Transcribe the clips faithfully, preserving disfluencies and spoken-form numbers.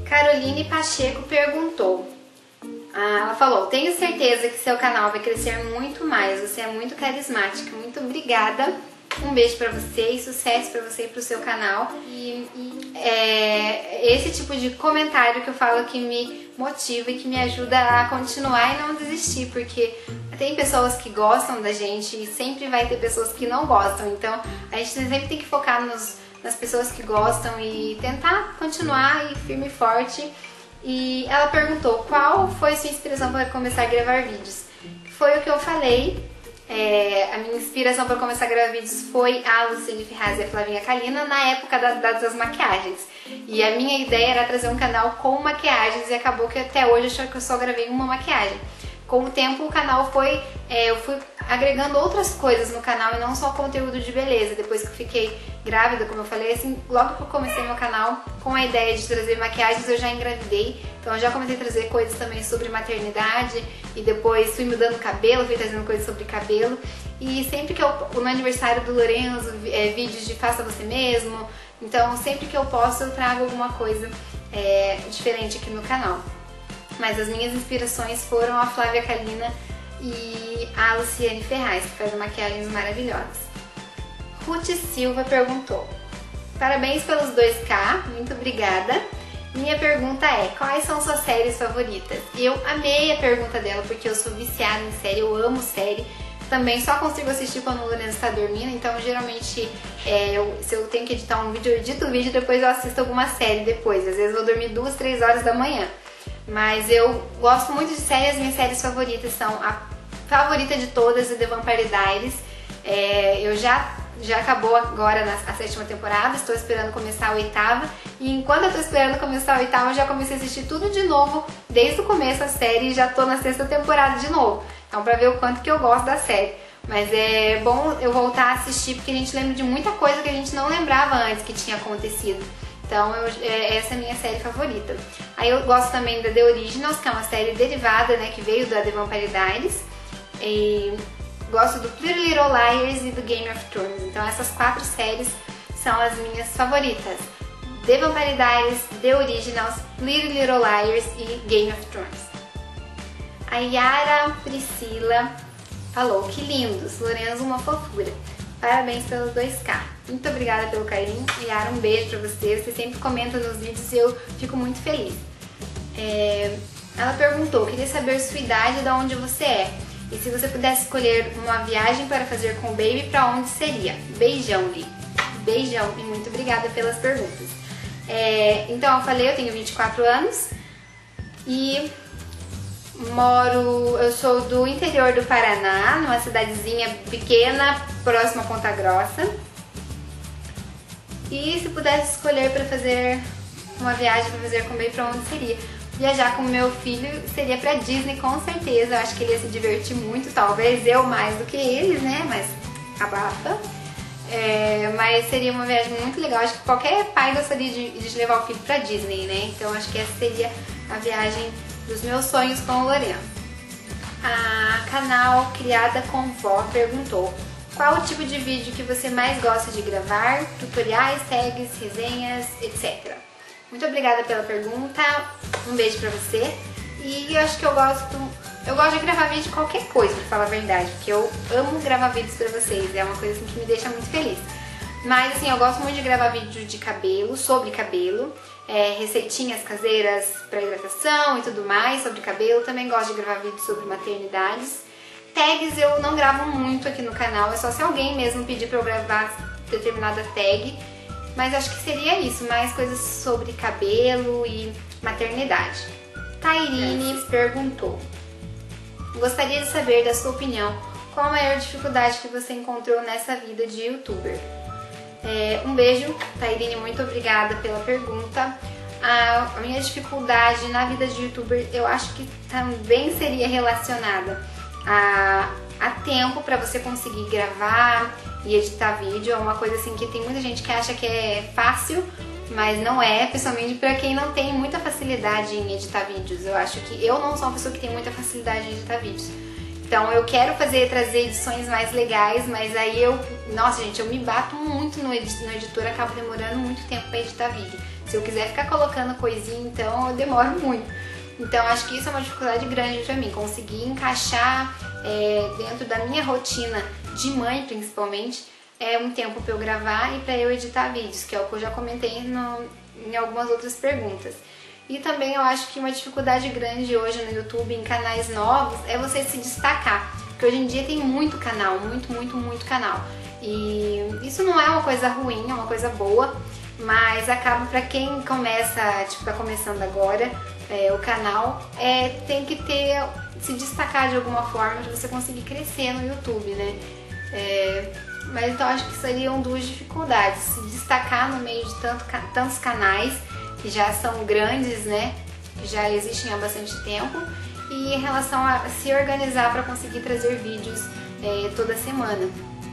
Caroline Pacheco perguntou. Ah, ela falou, tenho certeza que seu canal vai crescer muito mais, você é muito carismática, muito obrigada. Um beijo pra você e sucesso pra você e pro seu canal. E, e é esse tipo de comentário que eu falo que me motiva e que me ajuda a continuar e não desistir, porque tem pessoas que gostam da gente e sempre vai ter pessoas que não gostam. Então a gente sempre tem que focar nos, nas pessoas que gostam e tentar continuar e firme e forte. E ela perguntou qual foi sua inspiração para começar a gravar vídeos. Foi o que eu falei. É, a minha inspiração para começar a gravar vídeos foi a Luciane Ferraz e a Flavinha Kalina na época da, das, das maquiagens. E a minha ideia era trazer um canal com maquiagens e acabou que até hoje eu acho que eu só gravei uma maquiagem. Com o tempo o canal foi, é, eu fui agregando outras coisas no canal e não só conteúdo de beleza. Depois que eu fiquei grávida, como eu falei, assim, logo que eu comecei meu canal com a ideia de trazer maquiagens, eu já engravidei. Então eu já comecei a trazer coisas também sobre maternidade e depois fui mudando o cabelo, fui trazendo coisas sobre cabelo. E sempre que eu, no aniversário do Lorenzo, é, vídeos de faça você mesmo. Então sempre que eu posso eu trago alguma coisa é, diferente aqui no canal. Mas as minhas inspirações foram a Flávia Kalina e a Luciane Ferraz, que faz maquiagens maravilhosas. Ruth Silva perguntou: parabéns pelos dois K, muito obrigada. Minha pergunta é, quais são suas séries favoritas? Eu amei a pergunta dela porque eu sou viciada em série, eu amo série. Também só consigo assistir quando o Lourenço está dormindo, então geralmente é, eu, se eu tenho que editar um vídeo, eu edito o vídeo e depois eu assisto alguma série depois. Às vezes eu vou dormir duas, três horas da manhã. Mas eu gosto muito de séries, minhas séries favoritas são a favorita de todas, The Vampire Diaries. É, eu já, já acabou agora na, a sétima temporada, estou esperando começar a oitava. E enquanto eu estou esperando começar a oitava, eu já comecei a assistir tudo de novo, desde o começo da série, e já estou na sexta temporada de novo. Então pra ver o quanto que eu gosto da série. Mas é bom eu voltar a assistir, porque a gente lembra de muita coisa que a gente não lembrava antes que tinha acontecido. Então eu, é, essa é a minha série favorita. Aí eu gosto também da The Originals, que é uma série derivada, né, que veio da The Vampire Diaries. E gosto do Pretty Little Liars e do Game of Thrones. Então essas quatro séries são as minhas favoritas. The Vampire Diaries, The Originals, Pretty Little Liars e Game of Thrones. A Yara Priscila falou, que lindos, Lorenzo uma fofura. Parabéns pelos dois K. Muito obrigada pelo carinho. Yara, um beijo pra você. Você sempre comenta nos vídeos e eu fico muito feliz. É... Ela perguntou, queria saber sua idade e de onde você é. E se você pudesse escolher uma viagem para fazer com o baby, pra onde seria? Beijão, Li. Beijão e muito obrigada pelas perguntas. É... Então, eu falei, eu tenho vinte e quatro anos e moro, eu sou do interior do Paraná, numa cidadezinha pequena, próxima a Ponta Grossa. E se pudesse escolher para fazer uma viagem para fazer comigo, para onde seria? Viajar com meu filho seria para Disney, com certeza. Eu acho que ele ia se divertir muito, talvez eu mais do que eles, né? Mas abafa. É, mas seria uma viagem muito legal. Acho que qualquer pai gostaria de, de levar o filho para Disney, né? Então acho que essa seria a viagem dos meus sonhos com o Lorenzo. A canal Criada com Vó perguntou: qual o tipo de vídeo que você mais gosta de gravar? Tutoriais, tags, resenhas, etcétera. Muito obrigada pela pergunta, um beijo pra você. E eu acho que eu gosto, eu gosto de gravar vídeo de qualquer coisa, pra falar a verdade, porque eu amo gravar vídeos pra vocês, é uma coisa assim, que me deixa muito feliz. Mas assim, eu gosto muito de gravar vídeo de cabelo, sobre cabelo, é, receitinhas caseiras pra hidratação e tudo mais sobre cabelo. Também gosto de gravar vídeos sobre maternidades. Tags eu não gravo muito aqui no canal, é só se alguém mesmo pedir pra eu gravar determinada tag. Mas acho que seria isso, mais coisas sobre cabelo e maternidade. Tairine perguntou: gostaria de saber da sua opinião, qual a maior dificuldade que você encontrou nessa vida de youtuber? É, um beijo, Tairine, muito obrigada pela pergunta. A, a minha dificuldade na vida de youtuber, eu acho que também seria relacionada a, a tempo para você conseguir gravar e editar vídeo. É uma coisa assim que tem muita gente que acha que é fácil, mas não é, principalmente para quem não tem muita facilidade em editar vídeos. Eu acho que eu não sou uma pessoa que tem muita facilidade em editar vídeos. Então eu quero fazer, trazer edições mais legais, mas aí eu Nossa, gente, eu me bato muito no, edi no editor, acabo demorando muito tempo para editar vídeo. Se eu quiser ficar colocando coisinha, então eu demoro muito. Então acho que isso é uma dificuldade grande para mim, conseguir encaixar é, dentro da minha rotina de mãe, principalmente, é um tempo para eu gravar e para eu editar vídeos, que é o que eu já comentei no, em algumas outras perguntas. E também eu acho que uma dificuldade grande hoje no YouTube, em canais novos, é você se destacar. Porque hoje em dia tem muito canal, muito, muito, muito canal. E isso não é uma coisa ruim, é uma coisa boa, mas acaba pra quem começa, tipo, tá começando agora, é, o canal, é, tem que ter, se destacar de alguma forma pra você conseguir crescer no YouTube, né? É, mas então acho que seriam duas dificuldades, se destacar no meio de tanto, tantos canais que já são grandes, né? Que já existem há bastante tempo, e em relação a se organizar para conseguir trazer vídeos é, toda semana.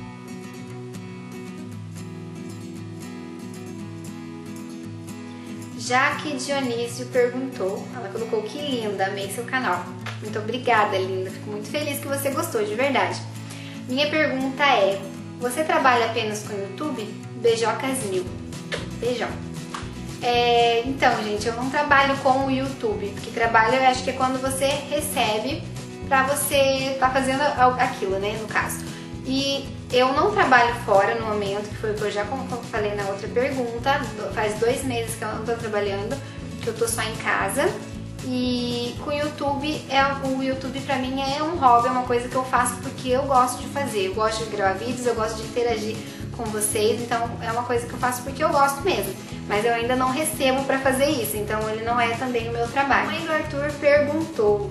Jaque Dionísio perguntou, ela colocou: que linda, amei seu canal. Muito obrigada, linda, fico muito feliz que você gostou, de verdade. Minha pergunta é: você trabalha apenas com YouTube? Beijocas mil. Beijão. É, então, gente, eu não trabalho com o YouTube, porque trabalho eu acho que é quando você recebe pra você tá fazendo aquilo, né, no caso. E eu não trabalho fora no momento, que foi o que eu já falei na outra pergunta, faz dois meses que eu não tô trabalhando, que eu tô só em casa. E com o YouTube, é, o YouTube pra mim é um hobby, é uma coisa que eu faço porque eu gosto de fazer. Eu gosto de gravar vídeos, eu gosto de interagir com vocês, então é uma coisa que eu faço porque eu gosto mesmo. Mas eu ainda não recebo pra fazer isso, então ele não é também o meu trabalho. A mãe do Arthur perguntou: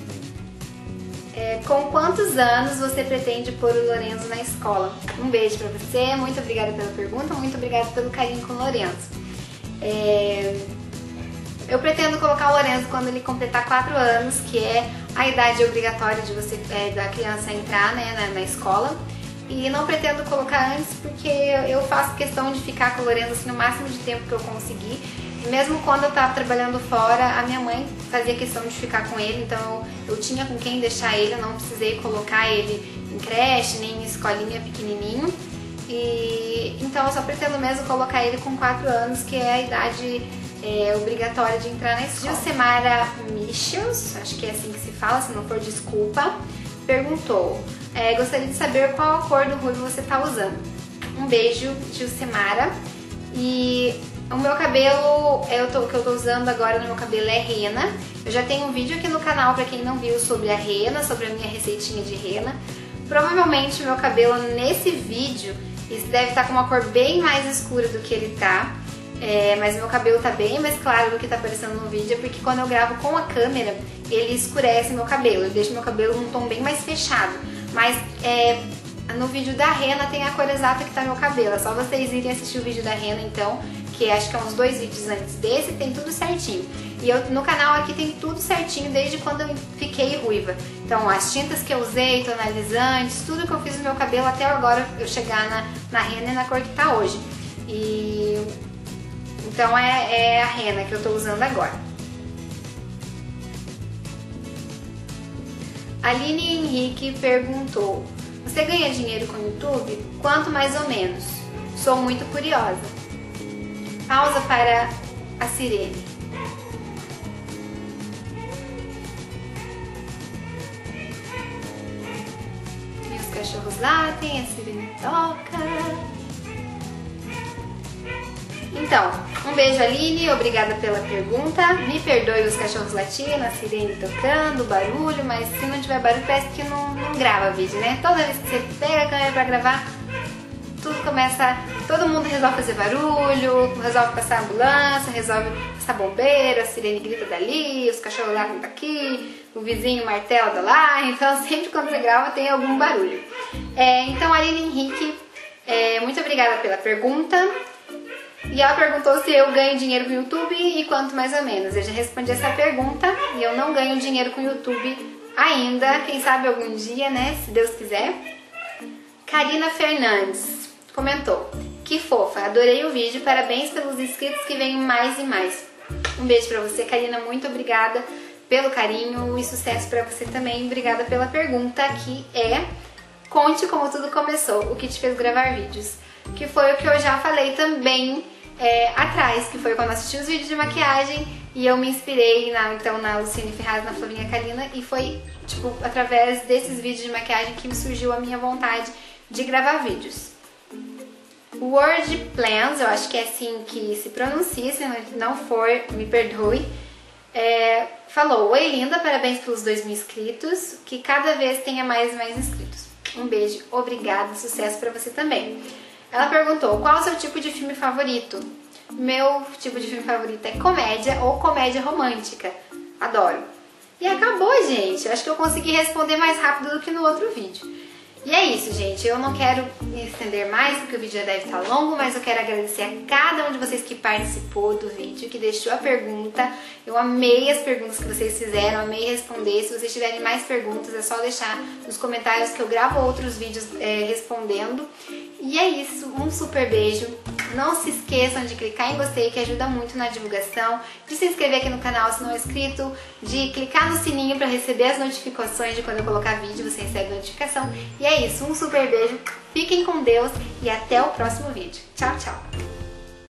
é, com quantos anos você pretende pôr o Lorenzo na escola? Um beijo pra você, muito obrigada pela pergunta, muito obrigada pelo carinho com o Lorenzo. É... Eu pretendo colocar o Lorenzo quando ele completar quatro anos, que é a idade obrigatória de você, é, da criança entrar, né, na, na escola. E não pretendo colocar antes porque eu faço questão de ficar com o Lorenzo assim, no máximo de tempo que eu conseguir. E mesmo quando eu estava trabalhando fora, a minha mãe fazia questão de ficar com ele, então eu, eu tinha com quem deixar ele, eu não precisei colocar ele em creche, nem em escolinha pequenininho. E então eu só pretendo mesmo colocar ele com quatro anos, que é a idade é, obrigatória de entrar na escola. Gilcemara Michels, acho que é assim que se fala, se não for desculpa, perguntou: é, gostaria de saber qual a cor do ruivo você está usando. Um beijo, Gilcemara. E o meu cabelo, eu tô, o que eu tô usando agora no meu cabelo é rena. Eu já tenho um vídeo aqui no canal pra quem não viu sobre a rena, sobre a minha receitinha de rena. Provavelmente o meu cabelo nesse vídeo isso deve estar com uma cor bem mais escura do que ele tá. É, mas meu cabelo tá bem mais claro do que tá aparecendo no vídeo, porque quando eu gravo com a câmera, ele escurece meu cabelo, ele deixa meu cabelo num tom bem mais fechado. Mas é, no vídeo da rena tem a cor exata que tá meu cabelo, é só vocês irem assistir o vídeo da rena então, que acho que é uns dois vídeos antes desse, tem tudo certinho. E eu, no canal aqui tem tudo certinho desde quando eu fiquei ruiva. Então as tintas que eu usei, tonalizantes, tudo que eu fiz no meu cabelo até agora eu chegar na, na rena e na cor que tá hoje. E então é, é a rena que eu tô usando agora. Aline Henrique perguntou: você ganha dinheiro com o YouTube? Quanto mais ou menos? Sou muito curiosa. Pausa para a sirene. E os cachorros latem, a sirene toca. Então, um beijo, Aline, obrigada pela pergunta. Me perdoe os cachorros latindo, a sirene tocando, barulho, mas se não tiver barulho parece que não, não grava vídeo, né? Toda vez que você pega a câmera pra gravar, tudo começa, todo mundo resolve fazer barulho, resolve passar ambulância, resolve passar bombeiro, a sirene grita dali, os cachorros latem daqui, o vizinho martela da lá, então sempre quando você grava tem algum barulho. É, então, Aline Henrique, é, muito obrigada pela pergunta. E ela perguntou se eu ganho dinheiro com o YouTube e quanto mais ou menos. Eu já respondi essa pergunta e eu não ganho dinheiro com o YouTube ainda. Quem sabe algum dia, né? Se Deus quiser. Karina Fernandes comentou: que fofa, adorei o vídeo, parabéns pelos inscritos que venham mais e mais. Um beijo pra você, Karina, muito obrigada pelo carinho e sucesso pra você também. Obrigada pela pergunta, que é conte como tudo começou, o que te fez gravar vídeos. Que foi o que eu já falei também é, atrás, que foi quando eu assisti os vídeos de maquiagem e eu me inspirei na, então, na Luciene Ferraz, na Flavinha Kalina, e foi tipo através desses vídeos de maquiagem que me surgiu a minha vontade de gravar vídeos. Word Plans, eu acho que é assim que se pronuncia, se não for, me perdoe. É, falou: oi linda, parabéns pelos dois mil inscritos, que cada vez tenha mais e mais inscritos. Um beijo, obrigada, sucesso pra você também. Ela perguntou: qual é o seu tipo de filme favorito? Meu tipo de filme favorito é comédia ou comédia romântica. Adoro. E acabou, gente. Eu acho que eu consegui responder mais rápido do que no outro vídeo. E é isso, gente. Eu não quero me estender mais, porque o vídeo já deve estar longo, mas eu quero agradecer a cada um de vocês que participou do vídeo, que deixou a pergunta. Eu amei as perguntas que vocês fizeram, amei responder. Se vocês tiverem mais perguntas, é só deixar nos comentários que eu gravo outros vídeos é, respondendo. E é isso. Um super beijo. Não se esqueçam de clicar em gostei, que ajuda muito na divulgação, de se inscrever aqui no canal se não é inscrito, de clicar no sininho para receber as notificações de quando eu colocar vídeo, você recebe notificação. E é isso, um super beijo, fiquem com Deus e até o próximo vídeo. Tchau, tchau!